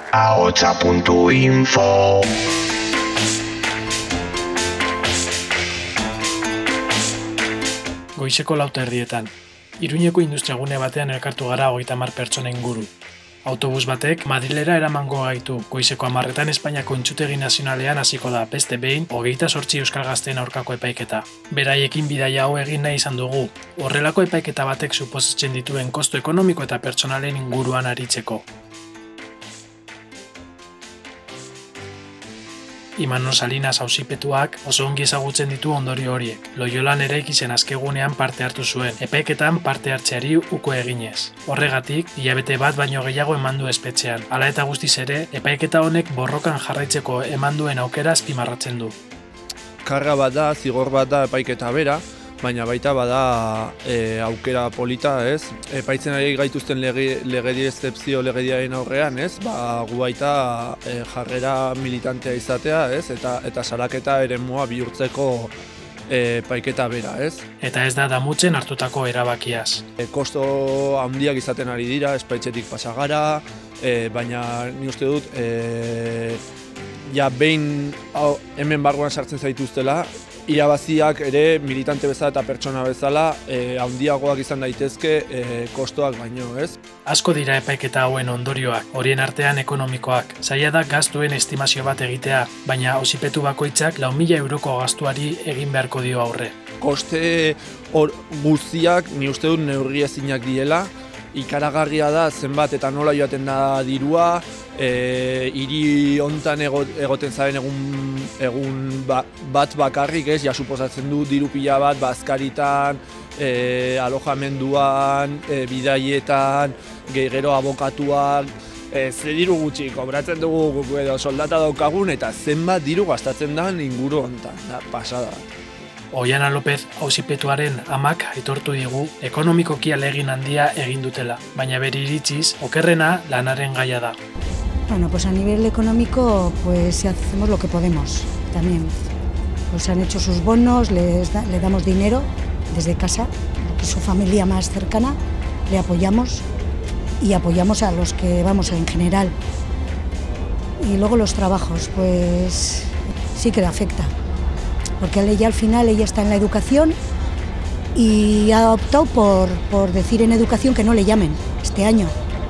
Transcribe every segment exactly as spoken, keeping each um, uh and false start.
ahotsa puntu info. Goizeko lauta erdietan. Iruñeko industriagune batean elkartu gara hogeita hamar pertsona inguru. Autobus batek Madrilera eramango gaitu. Goizeko hamarretan Espainiako Entzutegi Nazionalean hasiko da beste behin hogeita zortzi euskal gazteen aurkako epaiketa. Beraiekin bidaia hau egin nahi izan dugu. Horrelako epaiketa batek suposatzen dituen kostu ekonomiko eta pertsonalen inguruan aritzeko. Imanol Salinas auzipetuak oso ongi ezagutzen ditu ondorio horiek. Loiolan eraiki zen azkegunean parte hartu zuen, epaiketan parte hartzeari uko eginez. Horregatik, hilabete bat baino gehiago eman du espetxean. Hala eta guztiz ere, epaiketa honek borrokan jarraitzeko eman duen aukera azpimarratzen du. Karga bat da, zigor bat da epaiketa bera, baina baita bada e, aukera polita, ez? Epaitzen ari gaituzten lege, legedi eszepzio legediaren aurrean, ez? Ba, gu baita e, jarrera militantea izatea, ez? Eta, eta salaketa eremua bihurtzeko e, epaiketa bera, ez? Eta ez da damutzen hartutako erabakiaz. E, kosto handiak izaten ari dira, espaitzetik pasagara, e, baina ni uste dut, e, ja behin hau, hemen barruan sartzen zaituztela, irabaziak ere militante bezala eta pertsona bezala eh, handiagoak izan daitezke eh, kostoak baino, ez? Asko dira epaiketa hauen ondorioak, horien artean ekonomikoak. Zaila da gastuen estimazio bat egitea, baina auzipetu bakoitzak lau mila euroko gastuari egin beharko dio aurre. Koste hor guztiak ni uste dut neurri ezinak direla, ikaragarria da zenbat eta nola joaten da dirua, e, hiri hontan egoten zaren egun, egun ba, bat bakarrik, ez, ja suposatzen du diru pila bat, bazkaritan, e, alojamenduan, e, bidaietan, gero abokatuak, e, ze diru gutxi kobratzen dugu edo soldata daukagun, eta zenbat diru gastatzen da inguru hontan, da, pasada bat. Oiana López auzipetuaren amak aitortu digu ekonomikoki ahalegin handia egin dutela, baina bere iritziz okerrena lanaren gaia da. Bueno, pues a nivel económico pues hacemos lo que podemos también. Pues han hecho sus bonos, les da, le damos dinero desde casa, que es su familia más cercana, le apoyamos y apoyamos a los que vamos en general. Y luego los trabajos, pues sí que le afecta. Porque ella al final ella está en la educación y ha optado por, por decir en educación que no le llamen este año.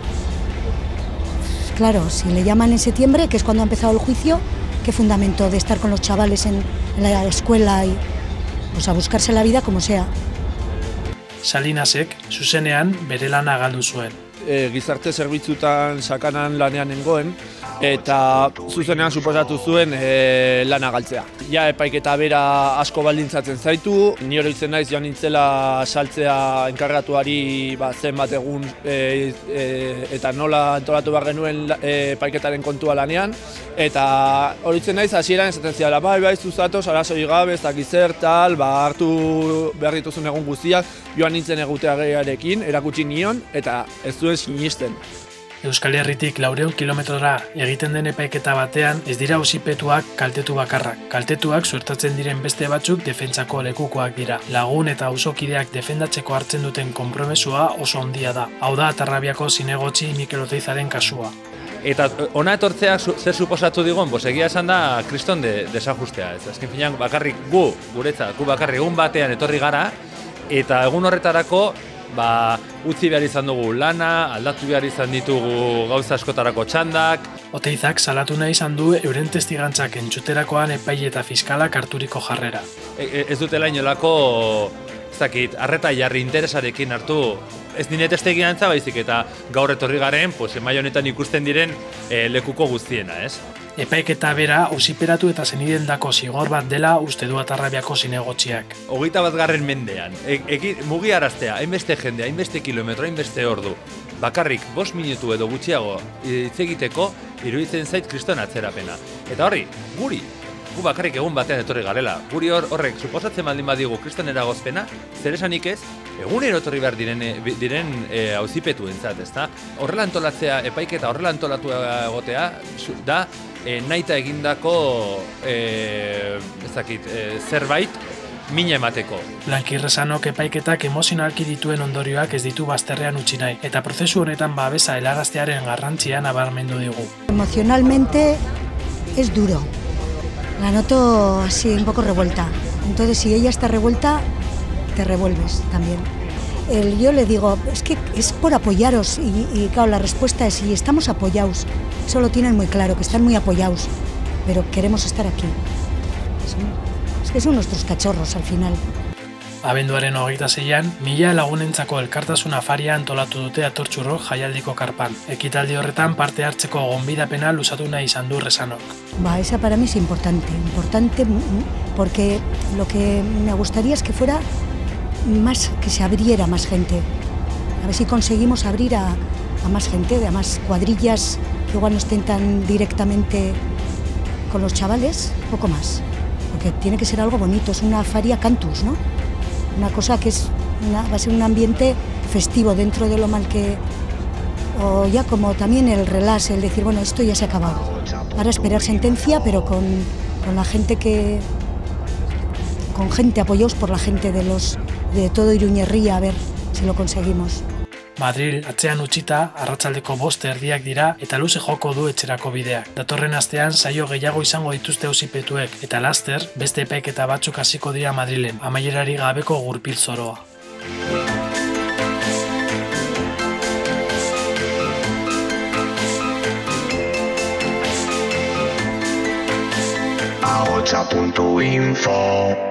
Pues claro, si le llaman en septiembre, que es cuando ha empezado el juicio, ¿qué fundamento de estar con los chavales en, en la escuela y pues a buscarse la vida como sea? Salinasek zuzenean bere lana galdu zuen. E, gizarte zerbitzutan sakanan lanean nengoen, eta zuzenean suposatu zuen e, lana galtzea. Ja, epaiketa bera asko baldintzatzen zaitu, ni oroitzen naiz joan nintzela saltzea enkargatuari ba, zenbat egun e, e, eta nola antolatu behar genuen e, epaiketaren kontua lanean, eta oroitzen naiz hasieran esaten ziala, bai, bai, zuzatoz, arazoi gabe, ez dakiz zer, tal, ba, hartu behar dituzun egun guztiak, joan nintzen egutearekin, erakutsi nion, eta ez zuen sinisten. Euskal Herritik laurehun kilometrora egiten den epaiketa batean ez dira auzipetuak kaltetu bakarrak. Kaltetuak suertatzen diren beste batzuk defentsako lekukoak dira. Lagun eta auzokideak defendatzeko hartzen duten konpromesua oso handia da. Hau da Atarrabiako zinegotzi Mikel Oteizaren kasua. Eta ona etortzeak zer suposatu digun, bos egia esan da kriston de, desajustea. Ez azken finean bakarrik gu, guretzat, gu bakarrik egun batean etorri gara, eta egun horretarako ba, utzi behar izan dugu lana, aldatu behar izan ditugu gauza askotarako txandak. Oteizak salatu nahi izan du euren testigantzak entzuterakoan epaile eta fiskalak harturiko jarrera. E, ez dutela inolako, ez dakit, arreta jarri interesarekin hartu, ez nire testigantza baizik eta gaur etorri garen, pues, emaio honetan ikusten diren e, lekuko guztiena, ez? Epaiketa bera auziperatu eta zenidendako zigor bat dela uste du Atarrabiako zinegotziak. Hogeita bat garren mendean, e, e, mugiaraztea, hainbeste jende, hainbeste kilometro, hainbeste ordu, bakarrik bost minutu edo gutxiago hitz egiteko iruditzen zait kriston atzerapena. Eta horri, guri, gu bakarrik egun batean etorri garela, guri hor, horrek suposatzen baldin badigu kriston eragozpena, zer esanik ez, egunero etorri behar diren, diren e, auzipetuentzat, ezta? Horrela antolatzea, epaiketa horrela antolatu egotea, da, e, nahita egindako e, ez dakit, e, zerbait mina emateko. Lankirrezanok epaiketak emozionalki dituen ondorioak ez ditu bazterrean utzi nahi, eta prozesu honetan babesa helaraztearen garrantzia nabarmendu digu. Emocionalmente es duro, la noto así un poco revuelta, entonces si ella está revuelta, te revuelves también. El, yo le digo, es que es por apoyaros y, y claro, la respuesta es sí, estamos apoyados, eso lo tienen muy claro, que están muy apoyados, pero queremos estar aquí. Son, es que son nuestros cachorros al final. Abenduaren hogeita zeian, mila lagunentzako elkartasun afaria antolatu dute Atortxurro jaialdiko karpan. Ekitaldi horretan parte hartzeko gonbidapena luzatu nahi izan du Rezanok. Va, esa para mí es importante, importante porque lo que me gustaría es que fuera más, que se abriera más gente. A ver si conseguimos abrir a, a más gente, a más cuadrillas que igual no estén tan directamente con los chavales, poco más. Porque tiene que ser algo bonito, es una faria cantus, ¿no? Una cosa que es una, va a ser un ambiente festivo dentro de lo mal que... O ya como también el relax, el decir, bueno, esto ya se ha acabado. Ahora esperar sentencia, pero con, con la gente que... con gente, apoyados por la gente de los de todo Iruñerria, a ver si lo conseguimos. Madril atzean utzita, arratsaldeko bost erdiak dira eta luze joko du etxerako bideak. Datorren astean saio gehiago izango dituzte auzipetuek eta laster beste epaiketa batzuk hasiko dira Madrilen, amaierari gabeko gurpil zoroa. ahotsa puntu info